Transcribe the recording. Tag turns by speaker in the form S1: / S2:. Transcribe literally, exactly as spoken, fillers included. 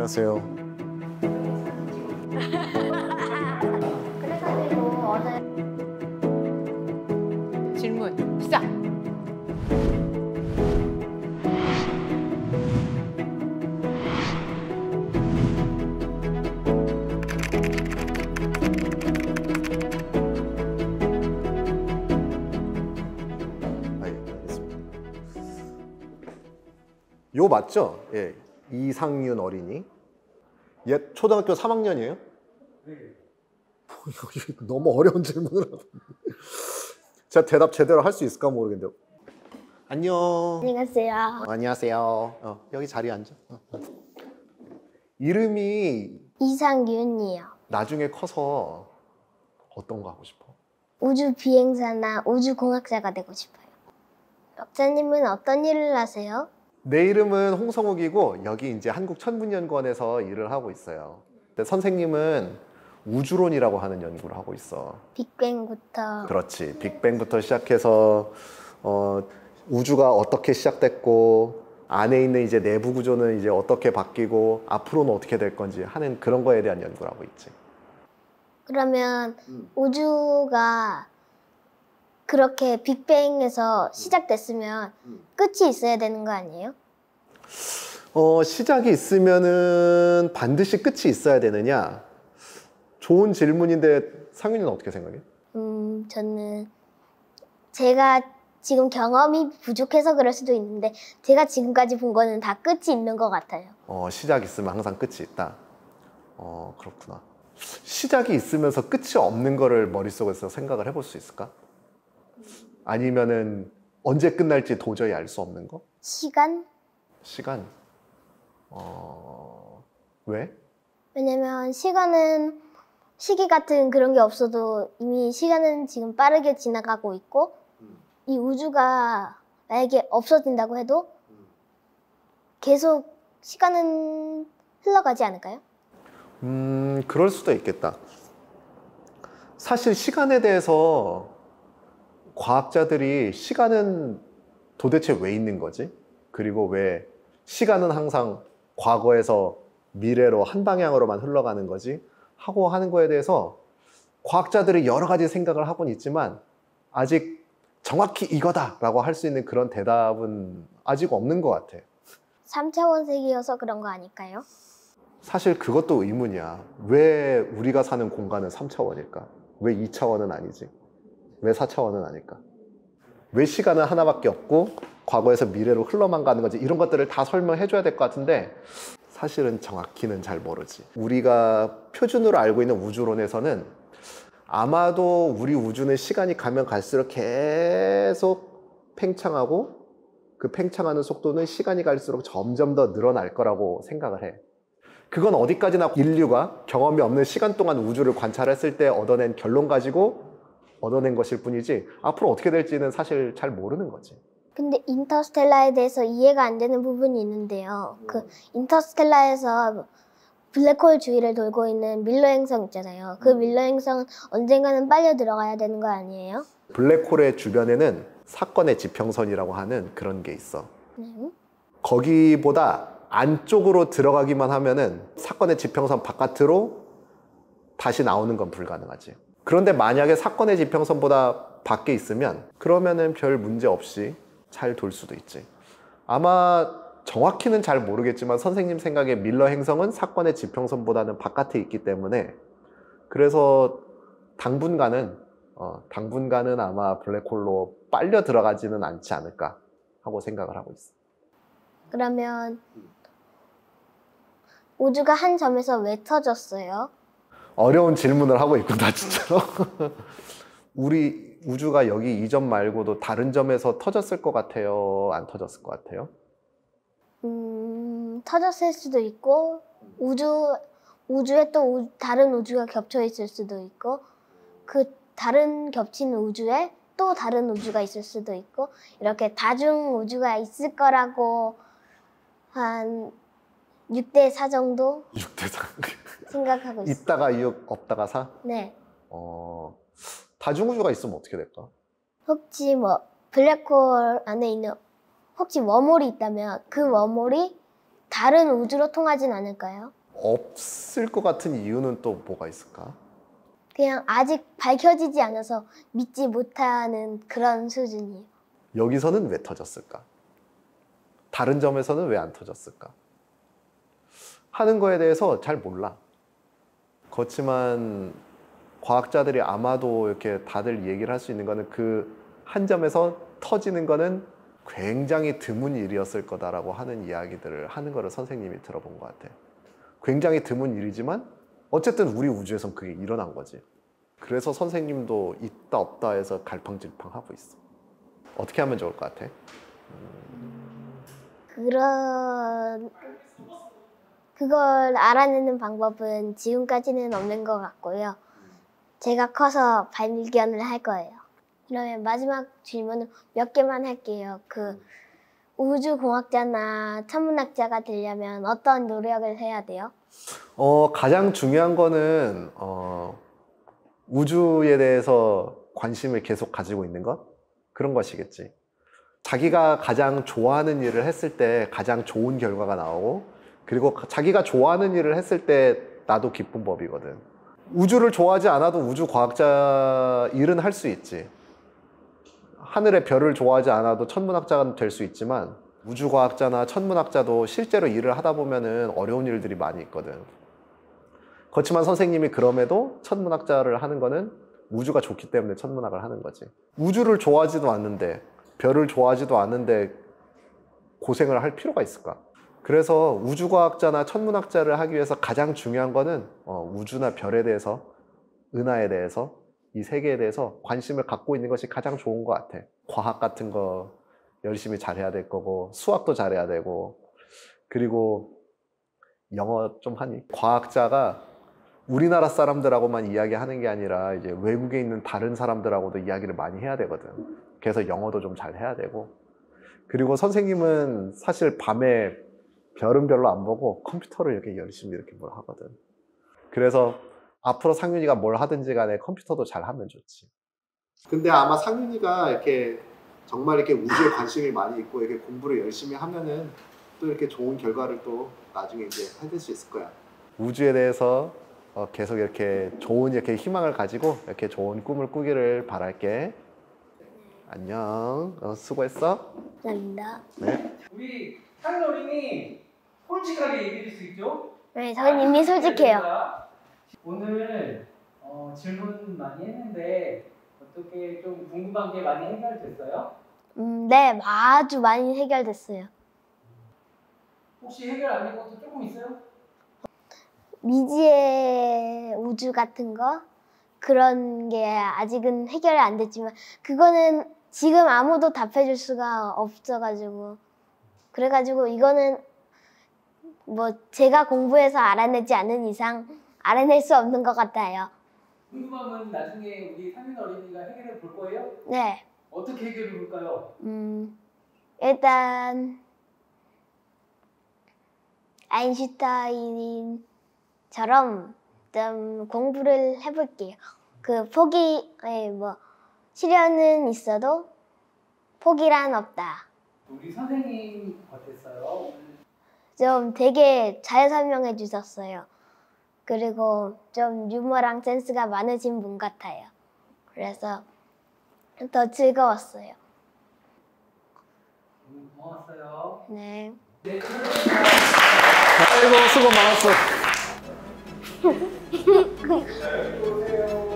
S1: 안녕하세요.
S2: 그래가지고 어제
S3: 질문 시작.
S1: 요 맞죠? 예, 이상윤 어린이. 얘 초등학교 삼 학년이에요? 네. 너무 어려운 질문을 하고. 제가 대답 제대로 할 수 있을까 모르겠는데. 안녕.
S2: 안녕하세요.
S1: 안녕하세요. 어, 여기 자리에 앉아. 어. 이름이
S2: 이상윤이요.
S1: 나중에 커서 어떤 거 하고 싶어?
S2: 우주 비행사나 우주공학자가 되고 싶어요. 박사님은 어떤 일을 하세요?
S1: 내 이름은 홍성욱이고 여기 이제 한국천문연구원에서 일을 하고 있어요. 근데 선생님은 우주론이라고 하는 연구를 하고 있어.
S2: 빅뱅부터.
S1: 그렇지. 빅뱅부터 시작해서 어, 우주가 어떻게 시작됐고 안에 있는 이제 내부 구조는 이제 어떻게 바뀌고 앞으로는 어떻게 될 건지 하는 그런 거에 대한 연구를 하고 있지.
S2: 그러면
S1: 음.
S2: 우주가 그렇게 빅뱅에서 시작됐으면
S1: 음.
S2: 끝이 있어야 되는 거 아니에요?
S1: 어, 시작이 있으면은 반드시 끝이 있어야 되느냐? 좋은 질문인데 상윤이는 어떻게 생각해?
S2: 음, 저는 제가 지금 경험이 부족해서 그럴 수도 있는데 제가 지금까지 본 거는 다 끝이 있는 것 같아요.
S1: 어, 시작이 있으면 항상 끝이 있다. 어, 그렇구나. 시작이 있으면서 끝이 없는 거를 머릿속에서 생각을 해볼 수 있을까? 아니면은 언제 끝날지 도저히 알 수 없는 거?
S2: 시간?
S1: 시간. 어... 왜?
S2: 왜냐면 시간은 시기 같은 그런 게 없어도 이미 시간은 지금 빠르게 지나가고 있고
S1: 음.
S2: 이 우주가 만약에 없어진다고 해도 계속 시간은 흘러가지 않을까요?
S1: 음, 그럴 수도 있겠다. 사실 시간에 대해서 과학자들이 시간은 도대체 왜 있는 거지? 그리고 왜 시간은 항상 과거에서 미래로 한 방향으로만 흘러가는 거지? 하고 하는 거에 대해서 과학자들이 여러 가지 생각을 하고는 있지만 아직 정확히 이거다라고 할 수 있는 그런 대답은 아직 없는 것 같아.
S2: 삼 차원 세계여서 그런 거 아닐까요?
S1: 사실 그것도 의문이야. 왜 우리가 사는 공간은 삼 차원일까? 왜 이 차원은 아니지? 왜 사 차원은 아닐까? 왜 시간은 하나밖에 없고 과거에서 미래로 흘러만 가는 거지? 이런 것들을 다 설명해 줘야 될 것 같은데 사실은 정확히는 잘 모르지. 우리가 표준으로 알고 있는 우주론에서는 아마도 우리 우주는 시간이 가면 갈수록 계속 팽창하고 그 팽창하는 속도는 시간이 갈수록 점점 더 늘어날 거라고 생각을 해. 그건 어디까지나 인류가 경험이 없는 시간 동안 우주를 관찰했을 때 얻어낸 결론 가지고 얻어낸 것일 뿐이지 앞으로 어떻게 될지는 사실 잘 모르는 거지.
S2: 근데 인터스텔라에 대해서 이해가 안 되는 부분이 있는데요. 그 인터스텔라에서 블랙홀 주위를 돌고 있는 밀러 행성 있잖아요. 그 밀러 행성은 언젠가는 빨려 들어가야 되는 거 아니에요?
S1: 블랙홀의 주변에는 사건의 지평선이라고 하는 그런 게 있어.
S2: 네.
S1: 거기보다 안쪽으로 들어가기만 하면은 사건의 지평선 바깥으로 다시 나오는 건 불가능하지. 그런데 만약에 사건의 지평선보다 밖에 있으면 그러면은 별 문제 없이 잘 돌 수도 있지. 아마 정확히는 잘 모르겠지만 선생님 생각에 밀러 행성은 사건의 지평선보다는 바깥에 있기 때문에 그래서 당분간은 어, 당분간은 아마 블랙홀로 빨려 들어가지는 않지 않을까 하고 생각을 하고 있어.
S2: 그러면 우주가 한 점에서 왜 터졌어요?
S1: 어려운 질문을 하고 있구나 진짜로. 우리 우주가 여기 이 점 말고도 다른 점에서 터졌을 것 같아요? 안 터졌을 것 같아요?
S2: 음, 터졌을 수도 있고 우주, 우주에 또 우, 다른 우주가 겹쳐 있을 수도 있고 그 다른 겹친 우주에 또 다른 우주가 있을 수도 있고 이렇게 다중 우주가 있을 거라고 한 육 대 사 정도
S1: 육 대 사.
S2: 생각하고 있어요.
S1: 있다가 육, 없다가 사?
S2: 네.
S1: 어, 다중우주가 있으면 어떻게 될까?
S2: 혹시 뭐 블랙홀 안에 있는 혹시 웜홀이 있다면 그 웜홀이 다른 우주로 통하진 않을까요?
S1: 없을 것 같은 이유는 또 뭐가 있을까?
S2: 그냥 아직 밝혀지지 않아서 믿지 못하는 그런 수준이에요.
S1: 여기서는 왜 터졌을까? 다른 점에서는 왜 안 터졌을까? 하는 거에 대해서 잘 몰라. 그렇지만 과학자들이 아마도 이렇게 다들 얘기를 할 수 있는 거는 그 한 점에서 터지는 거는 굉장히 드문 일이었을 거다라고 하는 이야기들을 하는 거를 선생님이 들어본 것 같아. 굉장히 드문 일이지만 어쨌든 우리 우주에선 그게 일어난 거지. 그래서 선생님도 있다 없다 해서 갈팡질팡하고 있어. 어떻게 하면 좋을 것 같아?
S2: 그런 그걸 알아내는 방법은 지금까지는 없는 것 같고요. 제가 커서 발견을 할 거예요. 그러면 마지막 질문은 몇 개만 할게요. 그 우주공학자나 천문학자가 되려면 어떤 노력을 해야 돼요?
S1: 어, 가장 중요한 거는 어, 우주에 대해서 관심을 계속 가지고 있는 것? 그런 것이겠지. 자기가 가장 좋아하는 일을 했을 때 가장 좋은 결과가 나오고, 그리고 자기가 좋아하는 일을 했을 때 나도 기쁜 법이거든. 우주를 좋아하지 않아도 우주 과학자 일은 할 수 있지. 하늘의 별을 좋아하지 않아도 천문학자가 될 수 있지만 우주 과학자나 천문학자도 실제로 일을 하다 보면은 어려운 일들이 많이 있거든. 그렇지만 선생님이 그럼에도 천문학자를 하는 거는 우주가 좋기 때문에 천문학을 하는 거지. 우주를 좋아하지도 않는데, 별을 좋아하지도 않는데 고생을 할 필요가 있을까? 그래서 우주과학자나 천문학자를 하기 위해서 가장 중요한 거는 어, 우주나 별에 대해서, 은하에 대해서, 이 세계에 대해서 관심을 갖고 있는 것이 가장 좋은 것 같아. 과학 같은 거 열심히 잘해야 될 거고, 수학도 잘해야 되고, 그리고 영어 좀 하니? 과학자가 우리나라 사람들하고만 이야기하는 게 아니라 이제 외국에 있는 다른 사람들하고도 이야기를 많이 해야 되거든. 그래서 영어도 좀 잘 해야 되고, 그리고 선생님은 사실 밤에 별은 별로 안 보고 컴퓨터를 이렇게 열심히 이렇게 뭘 하거든. 그래서 앞으로 상윤이가 뭘 하든지 간에 컴퓨터도 잘 하면 좋지. 근데 아마 상윤이가 이렇게 정말 이렇게 우주에 관심이 많이 있고 이렇게 공부를 열심히 하면은 또 이렇게 좋은 결과를 또 나중에 이제 해낼 수 있을 거야. 우주에 대해서 어 계속 이렇게 좋은 이렇게 희망을 가지고 이렇게 좋은 꿈을 꾸기를 바랄게. 안녕. 어, 수고했어.
S2: 감사합니다.
S1: 네.
S3: 우리 상윤 어린이 솔직하게 얘기해 줄 수 있죠?
S2: 네, 저는 이미 솔직해요.
S3: 오늘 어, 질문 많이 했는데 어떻게 좀 궁금한 게 많이 해결됐어요?
S2: 음, 네, 아주 많이 해결됐어요.
S3: 혹시 해결 안 된 것도 조금 있어요?
S2: 미지의 우주 같은 거 그런 게 아직은 해결이 안 됐지만 그거는 지금 아무도 답해줄 수가 없어가지고 그래가지고 이거는 뭐 제가 공부해서 알아내지 않은 이상 알아낼 수 없는 것 같아요.
S3: 궁금하면 나중에 우리 상윤 어린이가 해결해 볼 거예요?
S2: 네,
S3: 어떻게 해결해 볼까요?
S2: 음, 일단 아인슈타인처럼 좀 공부를 해볼게요. 그 포기, 아니 뭐 시련은 있어도 포기란 없다.
S3: 우리 선생님 어땠어요?
S2: 좀 되게 잘 설명해 주셨어요. 그리고 좀 유머랑 센스가 많으신 분 같아요. 그래서 더 즐거웠어요.
S3: 음, 고마웠어요.
S2: 네.
S3: 네,
S1: 아이고 수고 많았어.
S3: 수고하세요.